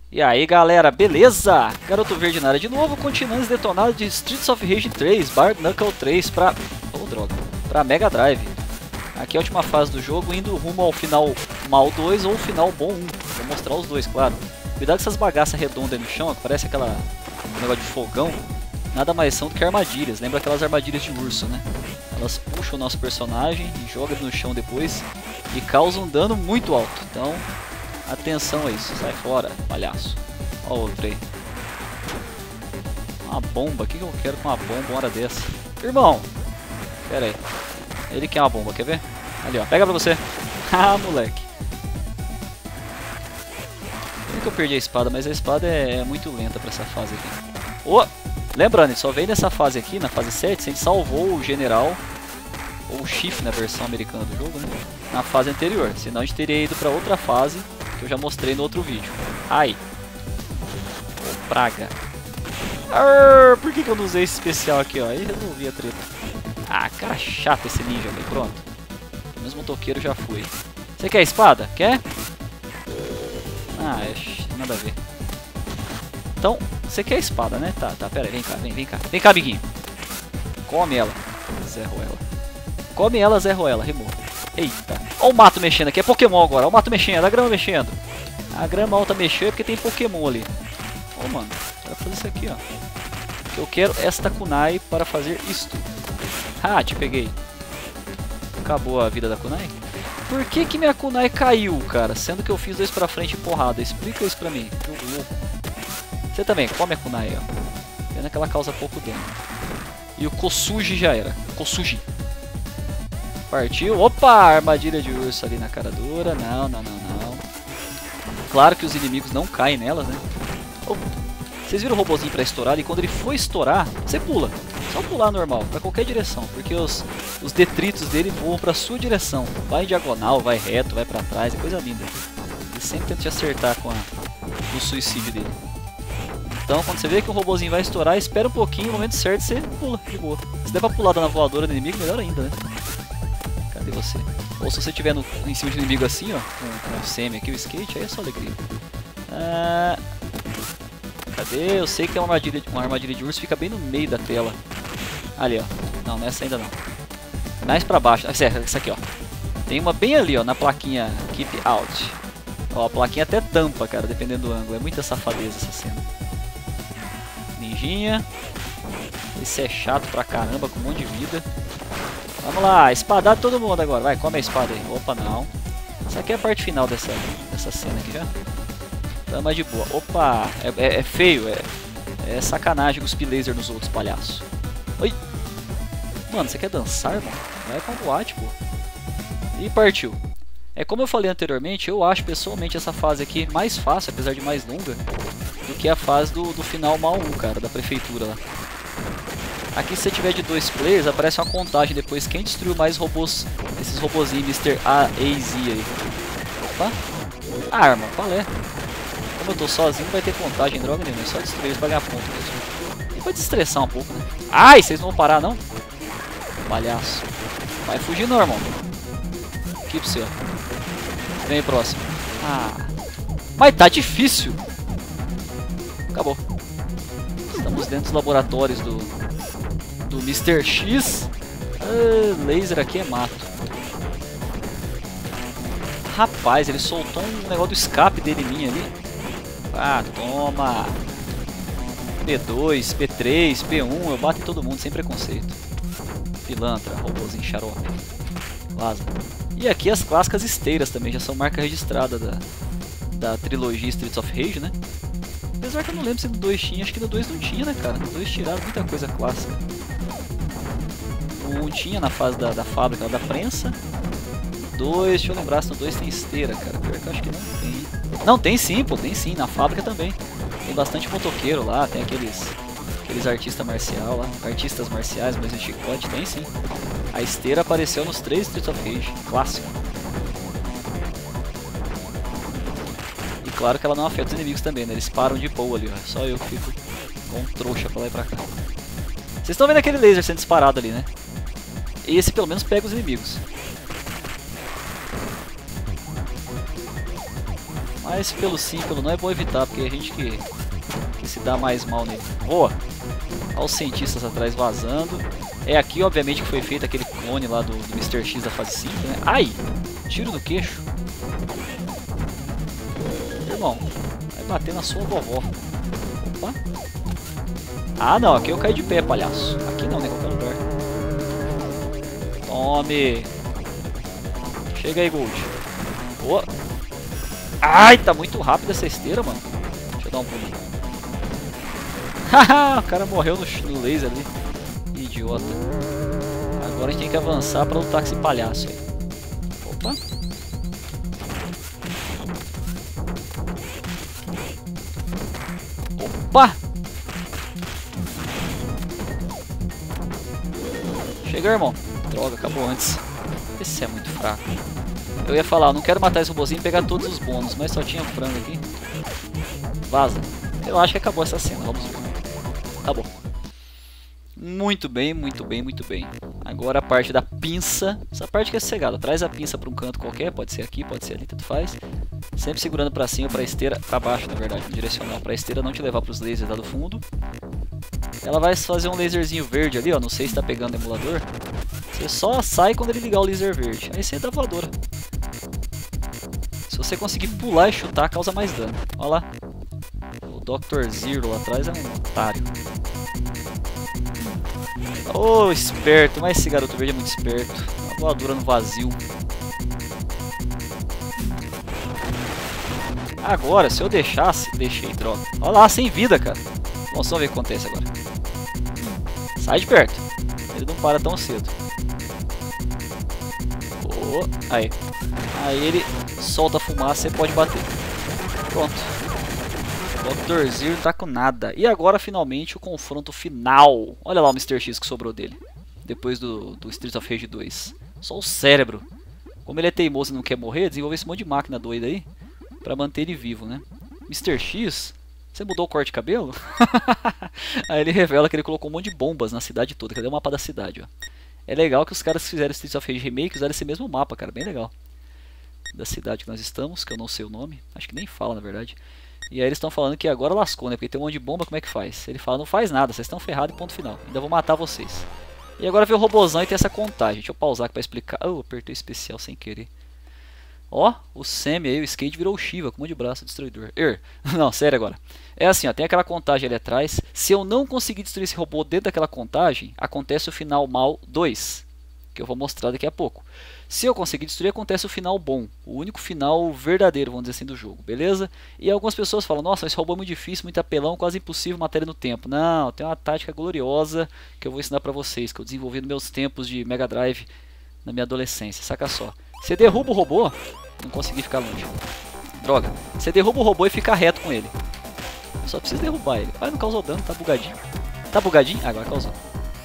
E aí galera, beleza? Garoto Verde na área de novo, continuando detonado de Streets of Rage 3, Bare Knuckle 3 pra... oh, droga, pra Mega Drive. Aqui é a última fase do jogo, indo rumo ao final mal 2 ou final bom 1. Vou mostrar os dois, claro. Cuidado com essas bagaças redondas aí no chão, que parece aquela negócio de fogão. Nada mais são do que armadilhas, lembra aquelas armadilhas de urso, né? Elas puxam o nosso personagem e jogam ele no chão depois e causam dano muito alto. Então, atenção a isso, sai fora, palhaço. Ó o outro aí. Uma bomba, o que eu quero com uma bomba uma hora dessa? Irmão, pera aí. Ele quer uma bomba, quer ver? Ali ó, pega pra você. Ah, moleque. Como que eu perdi a espada? Mas a espada é muito lenta pra essa fase aqui. Oh! Lembrando, ele só veio nessa fase aqui, na fase 7, se a gente salvou o general, ou o Chief na versão americana do jogo, né? Na fase anterior. Senão a gente teria ido pra outra fase, que eu já mostrei no outro vídeo. Ai! Oh, praga! Arr, por que eu não usei esse especial aqui, ó? Aí resolvi a treta. Ah, cara chato esse ninja, velho. Pronto. Pelo menos motoqueiro já foi. Você quer a espada? Quer? Ah, nada a ver. Então, você quer a espada, né? Tá, pera aí, vem cá, vem cá. Vem cá, amiguinho. Come ela. Zé Ruela. Come ela, Zé Ruela, remova. Eita. Olha o mato mexendo aqui, é Pokémon agora. Olha o mato mexendo, a grama mexendo. A grama alta mexeu é porque tem Pokémon ali. Ó, mano, vai fazer isso aqui, ó. Que eu quero esta kunai para fazer isto. Ah, te peguei. Acabou a vida da kunai? Por que minha kunai caiu, cara? Sendo que eu fiz 2 pra frente e porrada. Explica isso pra mim. Jogo louco. Você também, come a kunai, ó. Pena que ela causa pouco dano. E o Kosuji já era. Kosuji. Partiu. Opa! Armadilha de urso ali na cara dura. Não. Claro que os inimigos não caem nelas, né? Oh. Vocês viram o robozinho pra estourar? E quando ele for estourar, você pula. Só pular normal, pra qualquer direção. Porque os detritos dele voam pra sua direção. Vai em diagonal, vai reto, vai pra trás. É coisa linda. Ele sempre tenta te acertar com o suicídio dele. Então, quando você vê que o robozinho vai estourar, espera um pouquinho, no momento certo você pula, de boa. Se der pra pular na voadora do inimigo, melhor ainda, né? Cadê você? Ou se você estiver em cima de um inimigo assim, ó, com o semi aqui, o skate, aí é só alegria. Cadê? Eu sei que é uma armadilha de urso, fica bem no meio da tela. Ali, ó. Não, nessa ainda não. Mais pra baixo. Essa aqui, ó. Tem uma bem ali, ó, na plaquinha Keep Out. Ó, a plaquinha até tampa, cara, dependendo do ângulo. É muita safadeza essa cena. Ninjinha. Esse é chato pra caramba, com um monte de vida. Vamos lá, espadar todo mundo agora. Vai, come a espada aí. Opa, não. Essa aqui é a parte final dessa cena aqui já. Tá mais de boa. Opa, é feio, é sacanagem cuspir laser nos outros, palhaço. Oi. Mano, você quer dançar, mano? Vai pra boate, pô. E partiu. É como eu falei anteriormente, eu acho pessoalmente essa fase aqui mais fácil, apesar de mais longa, do que a fase do final mal 1, cara, da prefeitura lá. Aqui se você tiver de 2 players, aparece uma contagem depois quem destruiu mais robôs, esses robozinhos Mr. A e Z aí. Opa. Arma, qual é? Como eu tô sozinho, vai ter contagem, droga nenhuma, é só destruir eles pra ganhar ponto mesmo. E pode estressar um pouco, né? Ai, vocês não vão parar não? Palhaço. Vai fugir não, irmão. Aqui pro seu. Vem próximo. Ah. Mas tá difícil. Acabou. Estamos dentro dos laboratórios do Mr. X. Laser aqui é mato. Rapaz, ele soltou um negócio do escape dele em mim ali. Ah, toma. P2, P3, P1, eu bato em todo mundo sem preconceito. Pilantra, robôzinho xarope. Vaza. E aqui as clássicas esteiras também, já são marca registrada da trilogia Streets of Rage, né? Apesar que eu não lembro se no 2 tinha, acho que no 2 não tinha, né, cara? No 2 tiraram muita coisa clássica. No 1 tinha na fase da fábrica, da prensa. No 2, deixa eu lembrar se no 2 tem esteira, cara. Pior que eu acho que não tem. Não, tem sim, pô, tem sim, na fábrica também. Tem bastante motoqueiro lá, tem aqueles artistas marciais, mas em chicote, tem sim. A esteira apareceu nos 3 Streets of Rage, clássico. E claro que ela não afeta os inimigos também, né? Eles param de boa ali, ó. Só eu que fico com um trouxa pra lá e pra cá. Vocês estão vendo aquele laser sendo disparado ali, né? Esse pelo menos pega os inimigos. Mas pelo sim, pelo não é bom evitar, porque a gente que se dá mais mal nele. Boa! Olha os cientistas atrás vazando. É aqui, obviamente, que foi feito aquele clone lá do Mr. X da fase 5, né? Ai! Tiro no queixo. Irmão, vai bater na sua vovó. Opa! Ah, não, aqui eu caí de pé, palhaço. Aqui não, né? Em qualquer lugar. Tome! Chega aí, Gold. Boa! Ai, tá muito rápido essa esteira, mano. Deixa eu dar um pulinho. Haha, o cara morreu no laser ali. Idiota. Agora a gente tem que avançar pra lutar com esse palhaço aí. Opa! Opa! Chega, irmão. Droga, acabou antes. Esse é muito fraco. Eu ia falar, eu não quero matar esse robôzinho e pegar todos os bônus, mas só tinha frango aqui. Vaza. Eu acho que acabou essa cena, vamos ver. Acabou. Muito bem, muito bem, muito bem. Agora a parte da pinça. Essa parte que é sossegada. Traz a pinça para um canto qualquer, pode ser aqui, pode ser ali, tanto faz. Sempre segurando para cima, para a esteira, para baixo na verdade, no direcional, para a esteira não te levar para os lasers lá do fundo. Ela vai fazer um laserzinho verde ali, ó, não sei se está pegando o emulador. Você só sai quando ele ligar o laser verde. Aí você dá voadora. Se você conseguir pular e chutar, causa mais dano. Olha lá. O Dr. Zero lá atrás é um otário. Oh, esperto. Mas esse garoto verde é muito esperto. Uma voadora no vazio. Agora, se eu deixasse... Deixei, droga. Olha lá, sem vida, cara. Vamos só ver o que acontece agora. Sai de perto. Ele não para tão cedo. Oh, aí. Aí ele solta a fumaça e pode bater. Pronto. O Dr. Zero não tá com nada. E agora finalmente o confronto final. Olha lá o Mr. X que sobrou dele. Depois do Streets of Rage 2. Só o cérebro. Como ele é teimoso e não quer morrer, desenvolveu esse monte de máquina doida aí. Pra manter ele vivo, né? Mr. X, você mudou o corte de cabelo? Aí ele revela que ele colocou um monte de bombas na cidade toda. Cadê o mapa da cidade, ó? É legal que os caras que fizeram Streets of Rage Remake usaram esse mesmo mapa, cara. Bem legal. Da cidade que nós estamos, que eu não sei o nome. Acho que nem fala, na verdade. E aí eles estão falando que agora lascou, né? Porque tem um monte de bomba, como é que faz? Ele fala, não faz nada, vocês estão ferrados e ponto final. Ainda vou matar vocês. E agora vem o robôzão e tem essa contagem. Deixa eu pausar aqui pra explicar. Oh, apertei o especial sem querer. Ó, o Sammy aí, o Skate virou o Shiva, com um monte de braço destruidor. Não, sério agora. É assim, ó, tem aquela contagem ali atrás. Se eu não conseguir destruir esse robô dentro daquela contagem, acontece o final mal 2. Que eu vou mostrar daqui a pouco. Se eu conseguir destruir, acontece o final bom. O único final verdadeiro, vamos dizer assim, do jogo, beleza? E algumas pessoas falam, nossa, esse robô é muito difícil, muito apelão, quase impossível matar ele no tempo. Não, tem uma tática gloriosa que eu vou ensinar pra vocês, que eu desenvolvi nos meus tempos de Mega Drive na minha adolescência. Saca só. Você derruba o robô, não consegui ficar longe. Droga. Você derruba o robô e fica reto com ele. Eu só preciso derrubar ele. Ah, não causou dano, tá bugadinho. Tá bugadinho? Ah, agora causou.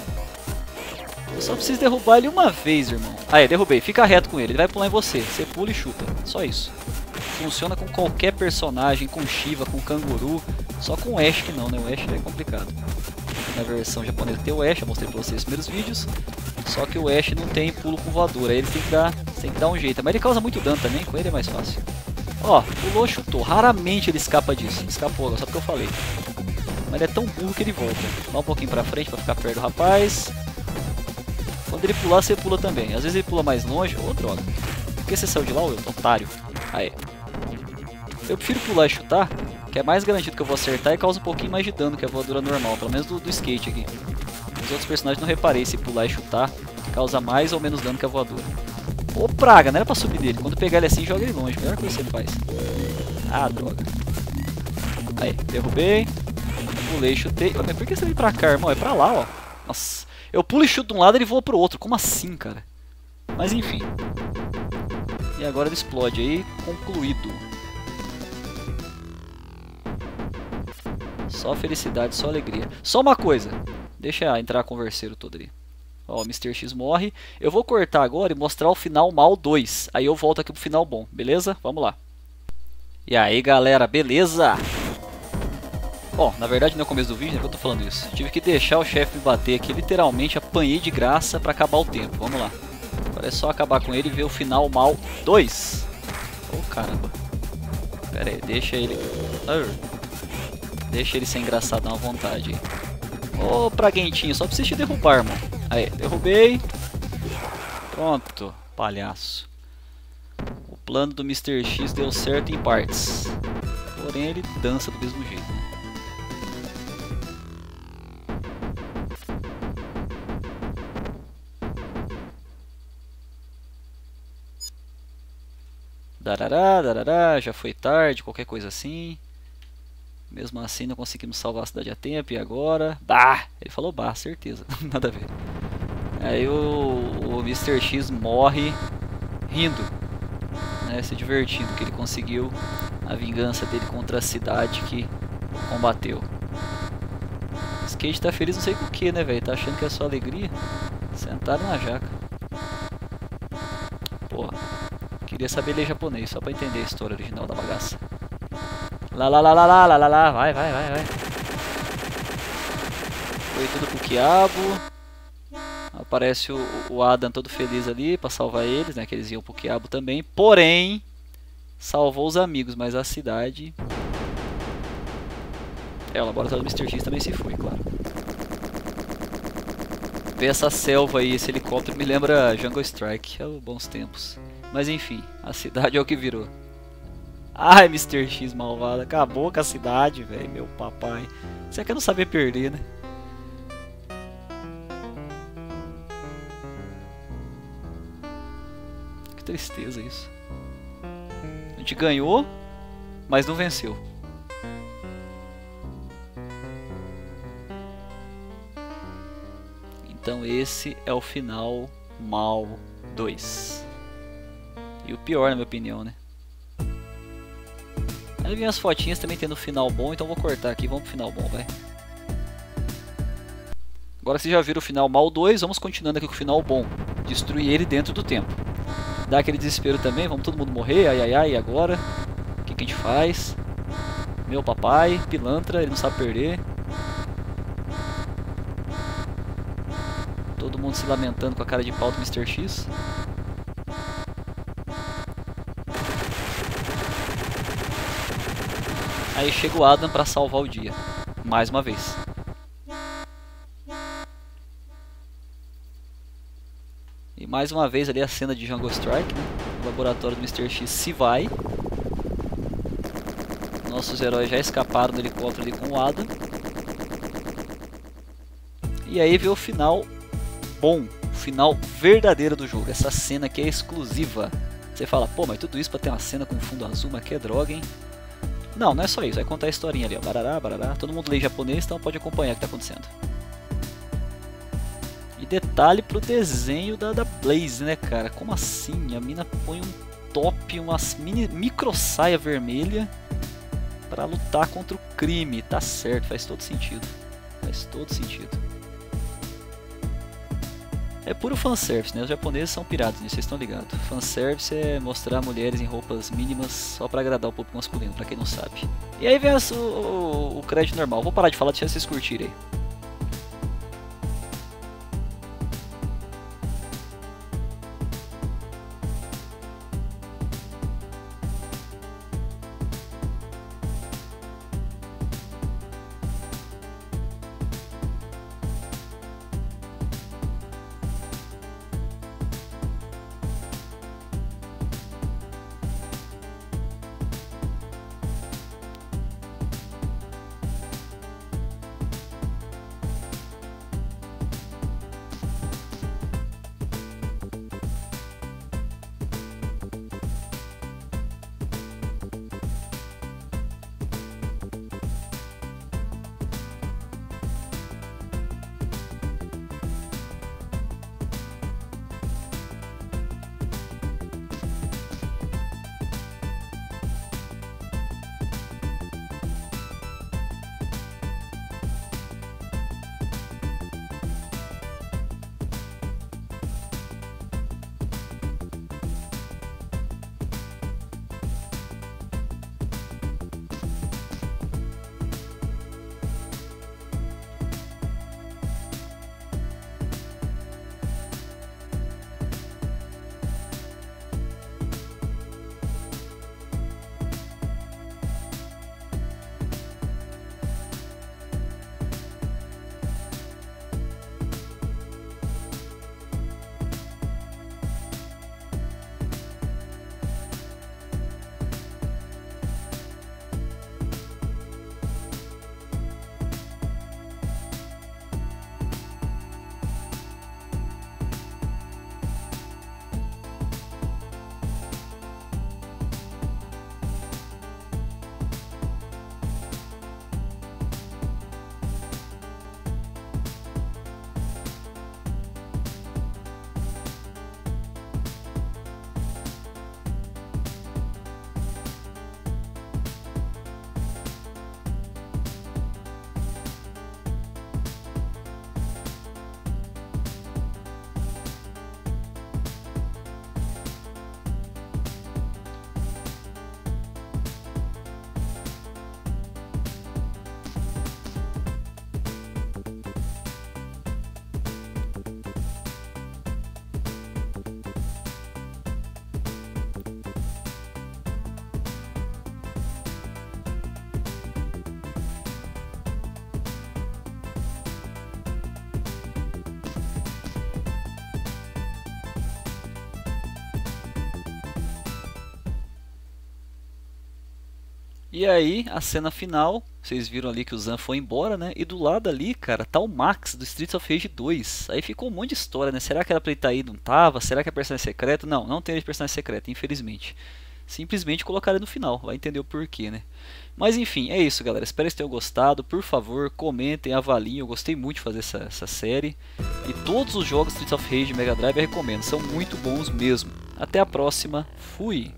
Eu só preciso derrubar ele uma vez, irmão. Aí, derrubei. Fica reto com ele. Ele vai pular em você. Você pula e chuta. Só isso. Funciona com qualquer personagem, com Shiva, com Kanguru. Só com o Ash que não, né? O Ash é complicado. Na versão japonesa tem o Ash, eu mostrei pra vocês nos primeiros vídeos. Só que o Ash não tem pulo com voadora. Aí ele tem que dar um jeito. Mas ele causa muito dano também, com ele é mais fácil. Ó, pulou, chutou. Raramente ele escapa disso. Escapou agora, só porque eu falei. Mas ele é tão burro que ele volta. Dá um pouquinho pra frente pra ficar perto do rapaz. Quando ele pular, você pula também. Às vezes ele pula mais longe. Ô, droga. Por que você saiu de lá, ô, otário? Aí. Eu prefiro pular e chutar, que é mais garantido que eu vou acertar e causa um pouquinho mais de dano que a voadora normal. Pelo menos do skate aqui. Os outros personagens não reparei se pular e chutar causa mais ou menos dano que a voadora. Ô, praga, não era pra subir dele. Quando pegar ele assim, joga ele longe. Melhor coisa que você faz. Ah, droga. Aí, derrubei. Pulei, chutei. Mas por que você veio pra cá, irmão? É pra lá, ó. Nossa. Eu pulo e chuto de um lado e ele voa pro outro. Como assim, cara? Mas enfim. E agora ele explode aí. Concluído. Só felicidade, só alegria. Só uma coisa. Deixa entrar converseiro todo ali. Ó, o Mr. X morre. Eu vou cortar agora e mostrar o final mal 2. Aí eu volto aqui pro final bom. Beleza? Vamos lá. E aí, galera. Beleza? Ó, na verdade não é o começo do vídeo, né, que eu tô falando isso. Tive que deixar o chefe me bater aqui, literalmente apanhei de graça pra acabar o tempo. Vamos lá. Agora é só acabar com ele e ver o final mal 2. Oh, caramba. Pera aí, deixa ele... Deixa ele ser engraçadão à vontade. Ô, praguentinho, só preciso te derrubar, irmão. Aí, derrubei. Pronto, palhaço. O plano do Mr. X deu certo em partes. Porém, ele dança do mesmo jeito, né? Darará, darará, já foi tarde, qualquer coisa assim. Mesmo assim não conseguimos salvar a cidade a tempo, e agora? Bah! Ele falou bah, certeza, nada a ver. Aí o Mr. X morre rindo, né, se divertindo, que ele conseguiu a vingança dele contra a cidade que combateu. Skate tá feliz não sei com o que, né, velho? Tá achando que é só alegria? Sentaram na jaca. Porra. Queria saber ler japonês, só pra entender a história original da bagaça. Lá, lá, lá, lá, lá, lá, lá, lá. Vai, vai, vai, vai. Foi tudo pro quiabo. Aparece o Adam todo feliz ali pra salvar eles, né? Que eles iam pro quiabo também. Porém, salvou os amigos, mas a cidade... o laboratório do Mr. X também se foi, claro. Ver essa selva aí, esse helicóptero me lembra Jungle Strike, bons tempos. Mas enfim, a cidade é o que virou. Ai, Mr. X malvado, acabou com a cidade, velho, meu papai. Você quer não saber perder, né? Que tristeza isso. A gente ganhou, mas não venceu. Então esse é o final mal 2. E o pior, na minha opinião, né? Aí vem as fotinhas também tendo final bom, então vou cortar aqui, vamos pro final bom, vai. Agora que vocês já viram o final mal 2, vamos continuando aqui com o final bom. Destruir ele dentro do tempo. Dá aquele desespero também, vamos todo mundo morrer, ai ai ai, e agora? O que a gente faz? Meu papai, pilantra, ele não sabe perder. Todo mundo se lamentando com a cara de pau do Mr. X. Aí chega o Adam pra salvar o dia, mais uma vez. E mais uma vez ali a cena de Jungle Strike, né? O laboratório do Mr. X se vai. Nossos heróis já escaparam do helicóptero ali com o Adam. E aí vê o final bom, o final verdadeiro do jogo. Essa cena aqui é exclusiva. Você fala, pô, mas tudo isso pra ter uma cena com fundo azul, mas que é droga, hein? Não, não é só isso, vai contar a historinha ali, ó. Barará, barará. Todo mundo lê japonês, então pode acompanhar o que tá acontecendo. E detalhe pro desenho da Blaze, né, cara? Como assim? A mina põe um top, uma micro saia vermelha pra lutar contra o crime. Tá certo, faz todo sentido. Faz todo sentido. É puro fanservice, né? Os japoneses são piratas nisso, vocês estão ligados. Fanservice é mostrar mulheres em roupas mínimas só pra agradar o público masculino, pra quem não sabe. E aí vem o crédito normal. Vou parar de falar, deixa vocês curtirem aí. E aí, a cena final, vocês viram ali que o Zan foi embora, né? E do lado ali, cara, tá o Max do Streets of Rage 2. Aí ficou um monte de história, né? Será que era pra ele estar aí? Não tava? Será que é personagem secreto? Não, não tem personagem secreto, infelizmente. Simplesmente colocaram ele no final, vai entender o porquê, né? Mas enfim, é isso, galera. Espero que vocês tenham gostado. Por favor, comentem, avaliem. Eu gostei muito de fazer essa série. E todos os jogos Streets of Rage e Mega Drive eu recomendo. São muito bons mesmo. Até a próxima. Fui!